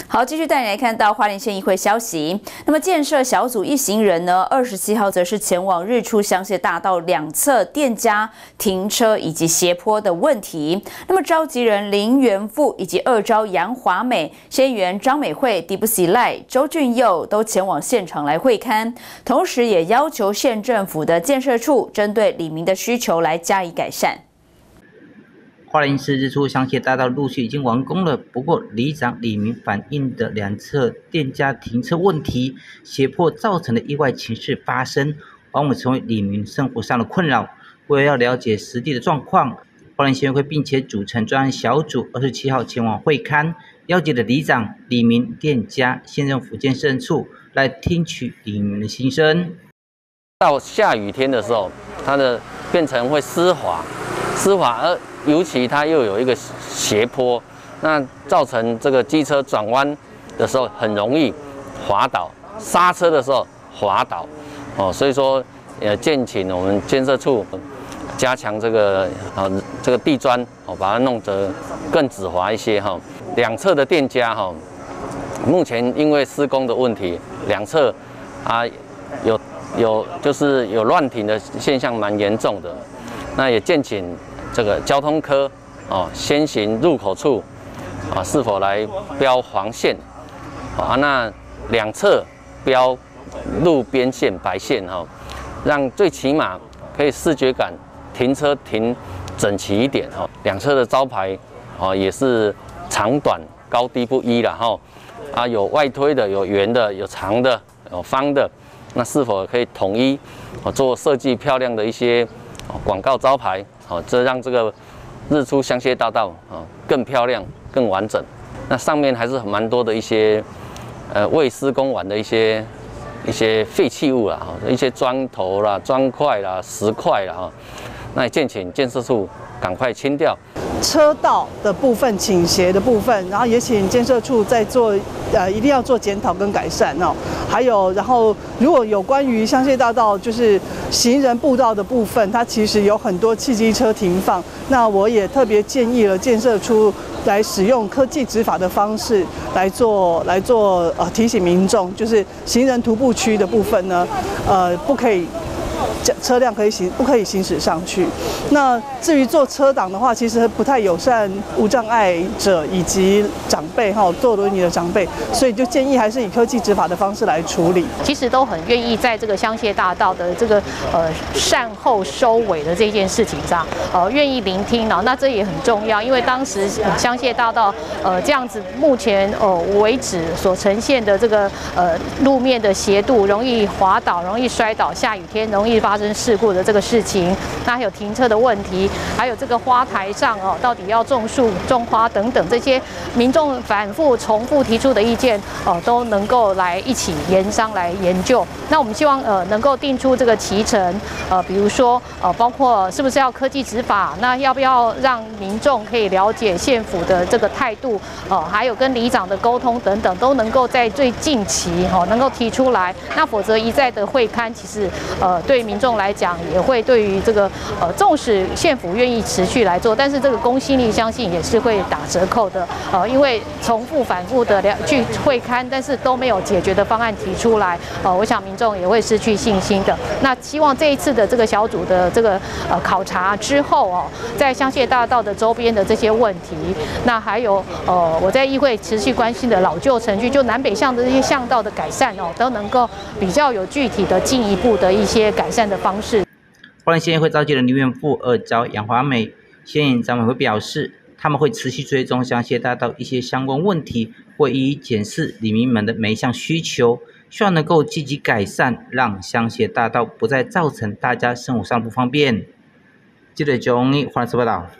好，继续带你来看到花莲县议会消息。那么建设小组一行人呢，27号则是前往日出香榭大道两侧店家停车以及斜坡的问题。那么召集人林元富以及二招杨华美、县议员张美惠、迪布喜赖、周俊佑都前往现场来会勘，同时也要求县政府的建设处针对里民的需求来加以改善。 花莲市日出香榭大道陆续已经完工了，不过里长李明反映的两侧店家停车问题、斜坡造成的意外情势发生，往往成为里民生活上的困扰。为了要了解实地的状况，花莲县议会并且组成专案小组，27号前往会勘，邀集了里长、里民、店家、县政府建设处来听取里民的心声。 到下雨天的时候，它的变成会湿滑，而尤其它又有一个斜坡，那造成这个机车转弯的时候很容易滑倒，刹车的时候滑倒，所以说建请我们建设处加强这个地砖把它弄得更止滑一些两侧的店家目前因为施工的问题，两侧就是有乱停的现象蛮严重的，那也建请这个交通科先行入口处是否来标黄线那两侧标路边线白线让最起码可以视觉感停车停整齐一点两侧的招牌也是长短高低不一啦有外推的，有圆的，有长的，有方的，那是否可以统一做设计漂亮的一些广告招牌这让这个日出香榭大道更漂亮、更完整。那上面还是蛮多的一些未施工完的一些废弃物啦，一些砖头啦、砖块啦、石块啦那也建请建设处赶快清掉。 车道的部分倾斜的部分，然后也请建设处再做一定要做检讨跟改善还有，然后如果有关于香榭大道就是行人步道的部分，它其实有很多汽机车停放，那我也特别建议了建设处来使用科技执法的方式来做提醒民众，就是行人徒步区的部分呢，不可以。车辆不可以行驶上去。那至于做车挡的话，其实不太友善无障碍者以及长辈坐轮椅的长辈，所以就建议还是以科技执法的方式来处理。 其实都很愿意在这个香榭大道的这个善后收尾的这件事情上，愿意聆听那这也很重要，因为当时香榭大道这样子目前为止所呈现的这个路面的斜度，容易滑倒、容易摔倒，下雨天容易发生事故的这个事情，那还有停车的问题，还有这个花台上到底要种树、种花等等这些民众反复重复提出的意见都能够来一起研商来研究。那我们希望能够定出这个期程，比如说包括是不是要科技执法，那要不要让民众可以了解县府的这个态度，还有跟里长的沟通等等，都能够在最近期能够提出来。那否则一再的会勘，其实对民众来讲也会对于这个纵使县府愿意持续来做，但是这个公信力相信也是会打折扣的。因为重复反复的去会勘，但是都没有解决的方案提出来，我想民众也会失去信心的。那希望这一次的这个小组的这个考察之后在香榭大道的周边的这些问题，那还有我在议会持续关心的老旧程序，就南北向的这些巷道的改善都能够比较有具体的进一步的一些改善的方式。 花莲县议会召集人林元富、二招杨华美、县议员张美惠表示，他们会持续追踪香榭大道一些相关问题，会一一检视里民们的每一项需求，希望能够积极改善，让香榭大道不再造成大家生活上不方便。记者钟义花莲市报道。